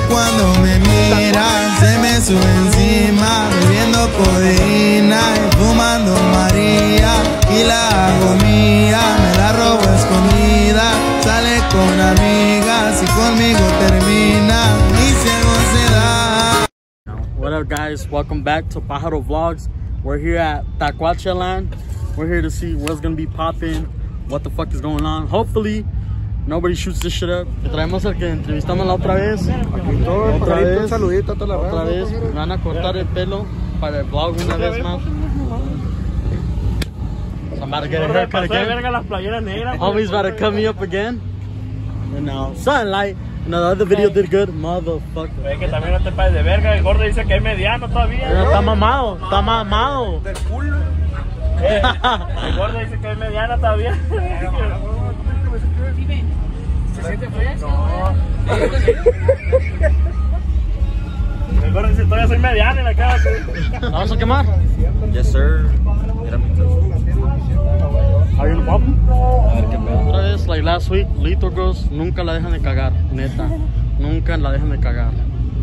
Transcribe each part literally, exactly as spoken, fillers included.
cuando me mira se me sube encima, bebiendo codeína y fumando María. Y la hago mía, me la robo escondida. Sale con amigas y conmigo termina. Mi ciego se da. What up, guys? Welcome back to Pájaro Vlogs. We're here at Takuache land. We're here to see what's gonna be popping, what the fuck is going on. Hopefully nobody shoots this shit up. Te traemos al que entrevistamos la otra vez. Otra vez. Un saludito a toda la Otra vez. Me van a cortar el pelo para el vlog una vez más. So I'm about to get a haircut again. Homie's about to cut me up again. And now, sunlight. No, the other video did good, motherfucker. Es que también no te pases de verga. El gordo dice que es mediano todavía. Pero está mamado, está mamado. Del culo. Eh, el gordo dice que es mediano todavía. ¿Se siente fresco? No. El gordo dice todavía soy mediano y la cara. ¿Vamos a quemar? Yes, sir. ¿Are you guapo? A ver qué pedo. Otra vez, like last week, Little Girls nunca la dejan de cagar, neta. Nunca la dejan de cagar.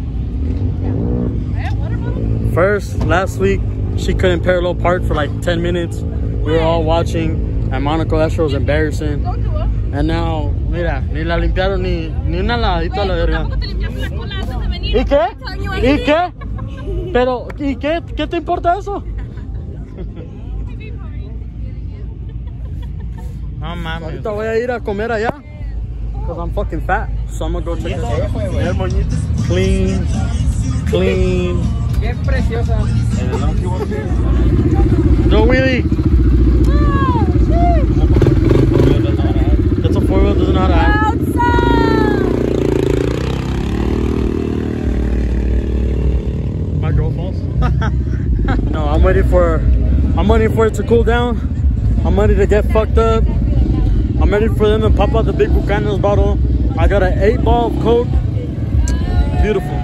First, last week, she couldn't parallel park for like ten minutes. We were all watching, and Monaco, that show was embarrassing. And now, mira, ni la limpiaron ni, ni una lavadita a la verga. ¿Y qué? ¿Y qué? Pero, ¿y qué? ¿Qué te importa eso? No mames. Ahorita voy a ir a comer allá. Because I'm fucking fat. So I'm gonna go check this out. Clean. Clean. Qué preciosa. No Willy. That's a four wheel, doesn't know how to act. My girl falls. No, I'm waiting for I'm waiting for it to cool down. I'm ready to get fucked up. I'm ready for them to pop out the big Buchanan's bottle. I got an eight ball of Coke. Beautiful.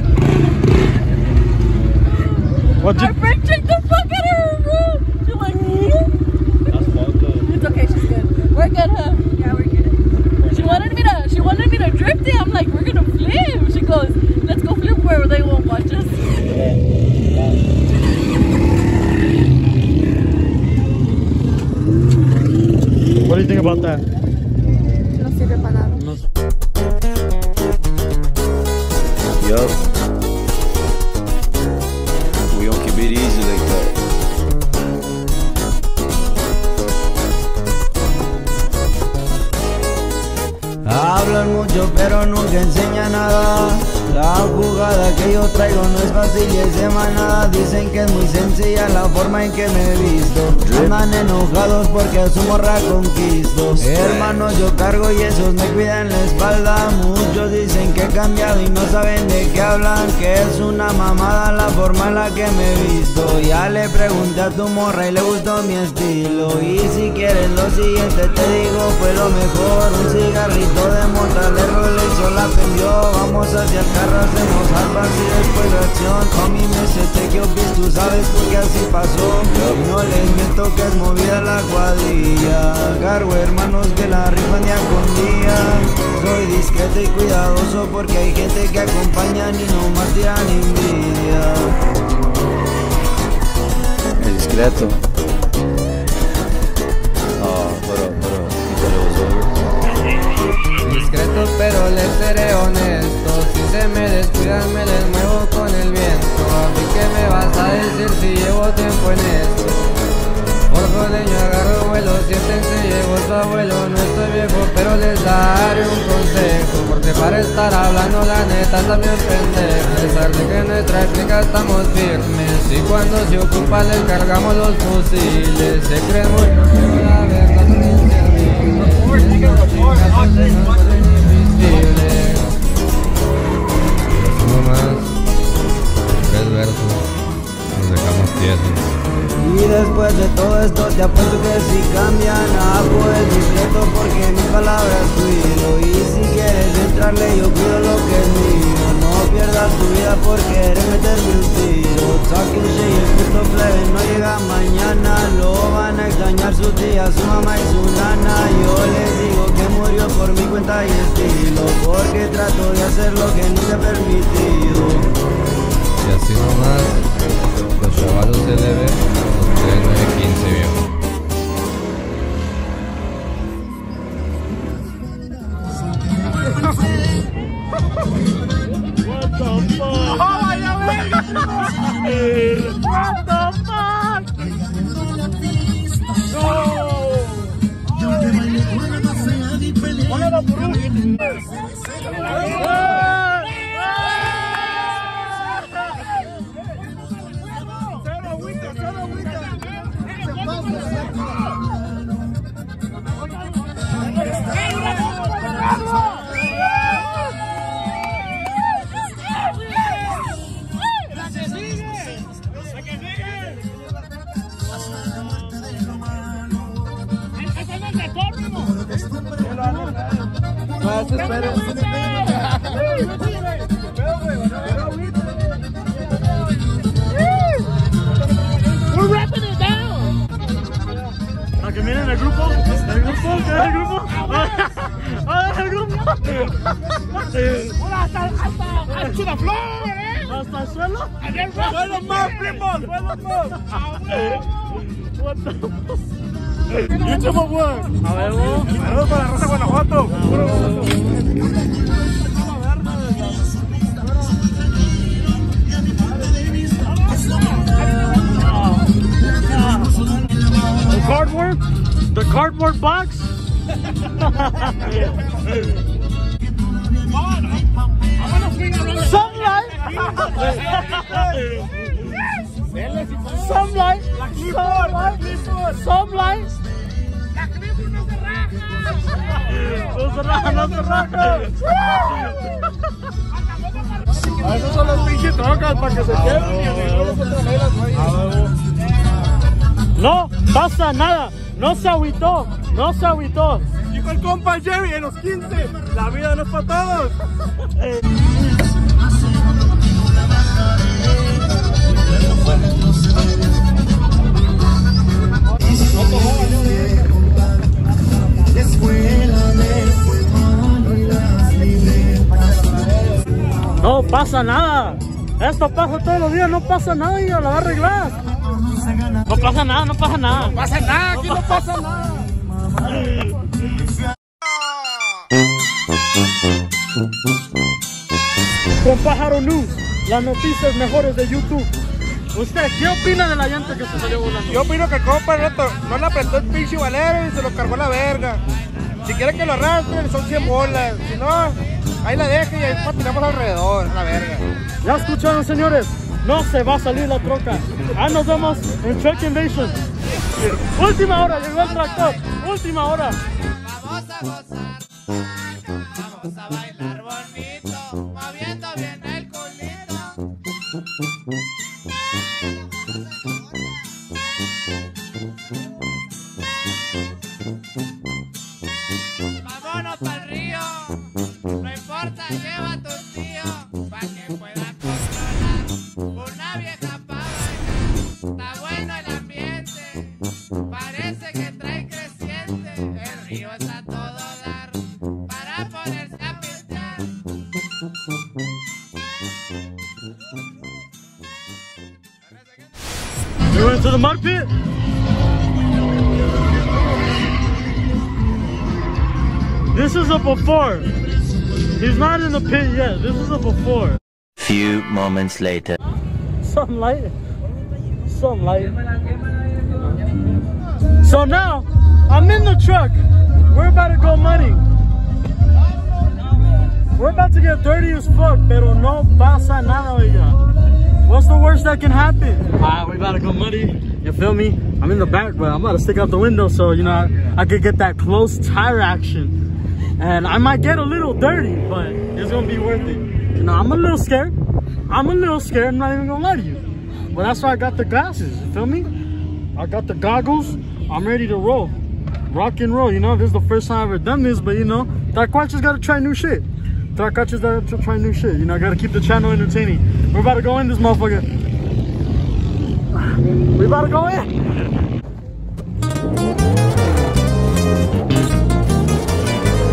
What you? My friend checked the fuck out of her room. She's like, yeah. That's fucked up. It's okay, she's good. We're good, huh? Yeah, we're good. She wanted me to. She wanted me to drift it. I'm like, we're gonna flip. She goes, let's go flip where they won't watch us. What do you think about that? No sirve para nada. No. Yup. We don't keep it easy like that. Hablan mucho pero nunca enseñan nada. La jugada que yo traigo no es fácil y es de manada. Dicen que es muy sencilla la forma en que me he visto. Andan enojados porque a su morra conquisto. Hermanos yo cargo y esos me cuidan la espalda. Muchos dicen que he cambiado y no saben de qué hablan. Que es una mamada la forma en la que me he visto. Ya le pregunté a tu morra y le gustó mi estilo. Y si quieres lo siguiente te digo fue lo mejor. Un cigarrito de mota le rolé y sola prendió. Vamos hacia el carro, hacemos almas y después la acción. Homie, me sé take your bitch, tú sabes por qué así pasó. No les miento que es movida la cuadrilla. Cargo hermanos que la rifan día con día. Soy discreto y cuidadoso porque hay gente que acompañan y no más tiran envidia. Es discreto. Oh, pero, pero, quítale los ojos. Discreto pero les seré honesto. Si se me descuidan me les muevo con el viento. A mí que me vas a decir si llevo tiempo en esto. Por jodeño agarro vuelo, siéntense, llegó su abuelo. No estoy viejo pero les daré un consejo. Porque para estar hablando la neta también pendejo. A pesar de que en nuestra explica estamos firmes. Y cuando se ocupa les cargamos los fusiles. Se creen muy pero la verdad son inservibles. Tres versos, nos dejamos tiesos. Y después de todo esto te apuesto que si cambian algo es discreto porque mi palabra es cuido. Y si quieres entrarle yo cuido lo que es mío. No pierdas tu vida por querer meterme un tiro. Takuache y el puto plebe no llega mañana. Lo van a extrañar sus tías, su mamá y su nana. Yo les digo que murió por mi cuenta y estilo, porque trato de hacer lo que nunca he permitido. Y así nomás, los chavalos se le ven los tres nueve quince, viejo. What the fuck? Oh, vaya verga. What the fuck? No. Hola, la burro. No, se espere. We're wrapping it down. ¿A que miren el grupo? ¿El grupo? ¿Qué es el grupo? ¡Ah, el grupo! Hola, hasta, hasta, hasta la flor, ¿eh? ¿Hasta el suelo? ¡Suelo más, primo! ¡Suelo más! What the fuck? ¡Mucho más bueno! A ver, vos. ¡Saludos para la Rosa Guanajuato! The cardboard? The cardboard box? Sunlight! Sunlight! Sunlight! No se raja, no se raja. Esos son los pinches trocas para que se queden y arreglamos otra vez las huellas. No pasa nada, no se agüitó, no se agüitó. Dijo el compa Jerry en los quince, la vida no es para todos. No pasa nada. Esto pasa todos los días, no pasa nada y la va a arreglar. No pasa nada, no pasa nada. No pasa nada, aquí no pasa nada. Con Pájaro News, las noticias mejores de YouTube. ¿Usted qué opina de la llanta que se salió volando? Yo opino que el compa no, no le apretó el pinche valero y se lo cargó a la verga. Si quiere que lo arrastre, son cien bolas. Si no, ahí la deja y ahí patinamos alrededor, a la verga. Ya escucharon, señores, no se va a salir la troca. Ahí nos vemos en Truck Invasion. Última hora, llegó el tractor. Última hora. Vamos a gozar, vamos a bailar bonito, moviendo bien el culito. Vámonos pa'l río, no importa, lleva a tu tío, pa' que pueda controlar una vieja pa' bailar. Está bueno el ambiente, parece que trae creciente, el río está a todo dar, para ponerse a pistear. You went to the mud pit? This is a before. He's not in the pit yet. This is a before. Few moments later. Sunlight. Sunlight. So now, I'm in the truck. We're about to go muddy. We're about to get dirty as fuck, pero no pasa nada, oiga. What's the worst that can happen? Alright, we about to go muddy. You feel me? I'm in the back, but I'm about to stick out the window so, you know, I, I could get that close tire action. And I might get a little dirty, but it's gonna be worth it. You know, I'm a little scared. I'm a little scared, I'm not even gonna lie to you. But that's why I got the glasses, you feel me? I got the goggles, I'm ready to roll. Rock and roll, you know, this is the first time I've ever done this, but you know, Takuache's gotta try new shit. Takuache's gotta try new shit, you know, I gotta keep the channel entertaining. We're about to go in this motherfucker. We about to go in.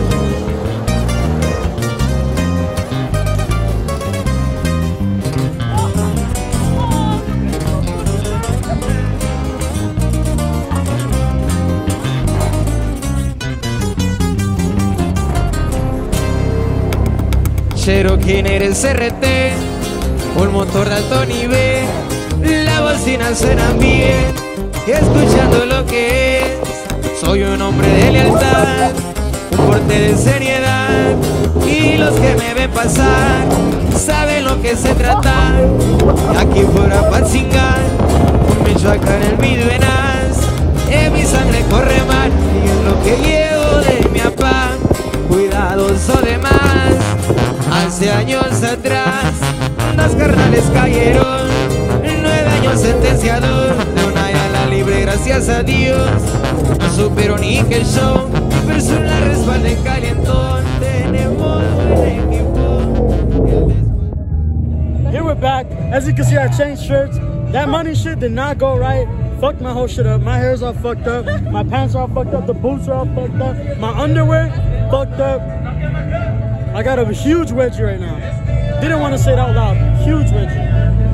Cherokee en el C R T, un motor de alto nivel, la bocina suena bien, escuchando lo que es. Soy un hombre de lealtad, un porte de seriedad, y los que me ven pasar saben lo que se trata. Aquí fuera Patzingar, Michoacán en mis venas, en mi sangre corre mar, y es lo que llevo de mi papá, cuidadoso de más. Hace años atrás, dos carnales cayeron, nueve años sentenciados, de una ya la libre, gracias a Dios. No supieron ni que el show, personal respalda en calientón, tenemos buen equipo. Here we're back. As you can see, I changed shirts. That money shit did not go right. Fucked my whole shit up. My hair's all fucked up. My pants are all fucked up. The boots are all fucked up. My underwear fucked up. I got a huge wedgie right now. Didn't want to say it out loud. Huge wedgie.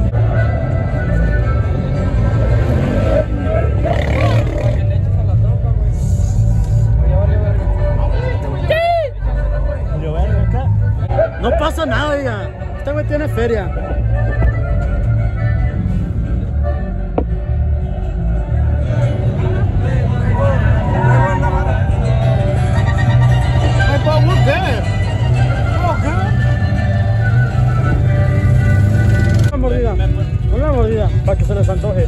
No pasa nada, ya. Este güey tiene feria. Una mordida, una mordida para que se les antoje.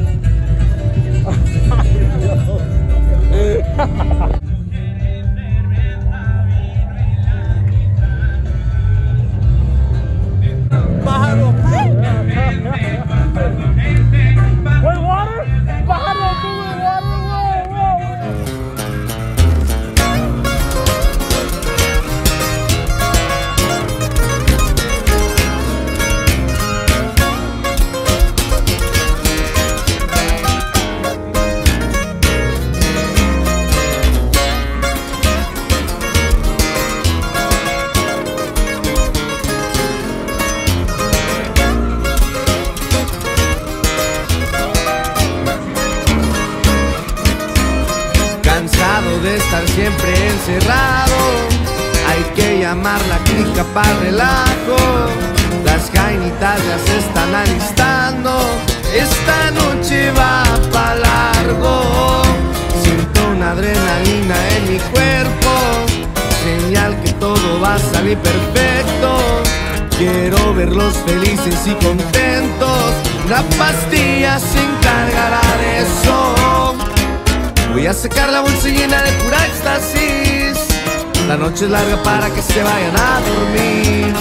De estar siempre encerrado, hay que llamar la clica para relajo. Las jainitas ya se están alistando, esta noche va pa' largo. Siento una adrenalina en mi cuerpo, señal que todo va a salir perfecto. Quiero verlos felices y contentos, la pastilla se encargará de eso. Voy a sacar la bolsa llena de pura éxtasis, la noche es larga para que se vayan a dormir.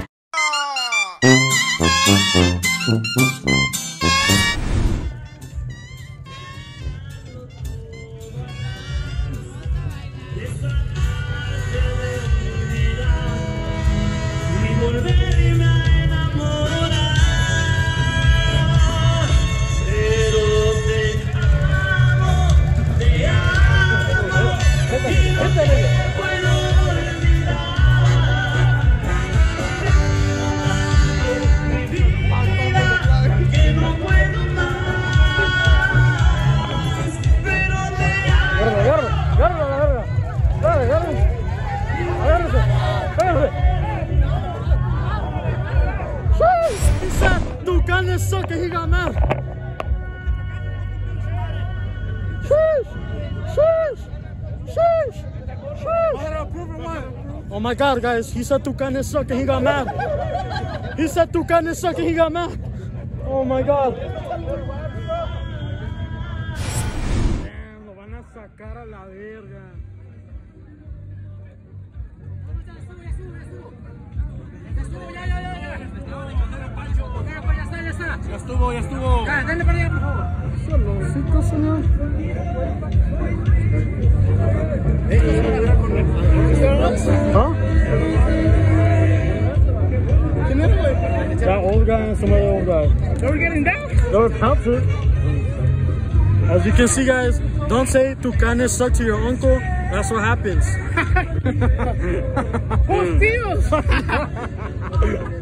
Suck it, he got mad. Sheesh, sheesh, sheesh, sheesh. Oh my God, guys, he said Tucane suck and he got mad. He said Tucane suck and he got mad. Oh my God. Damn, lo van a sacar a la verga. Ya estuvo, ya estuvo. Ya, dale para allá, por favor. Solo cinco, señor. Huh? That old guy and some other old guy. They were getting down? They were pouncing. As you can see, guys, don't say Tucanes suck to your uncle. That's what happens. ¡Hostíos!